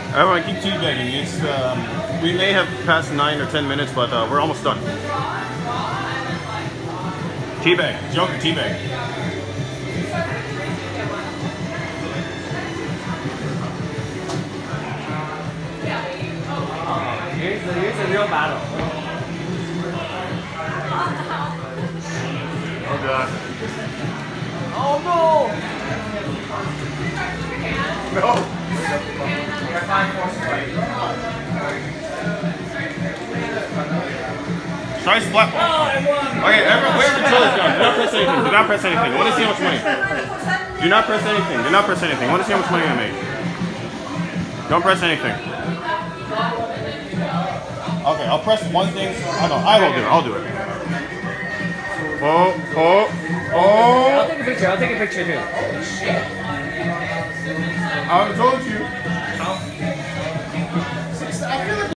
Everyone, keep teabagging. It's we may have passed 9 or 10 minutes, but we're almost done. Teabag, Joker, teabag. Here's the real battle. Oh god. Oh no! No. Try splat ball. Okay, everyone, where control is done. Do not press anything. Do not press anything. I want to see how much money. Do not press anything. Do not press anything. I want to see how much money I made. Don't press anything. Okay, I'll press one thing. Oh no, I will do it. I'll do it. Oh, oh, oh. I'll take a picture. I'll take a picture too. I told you.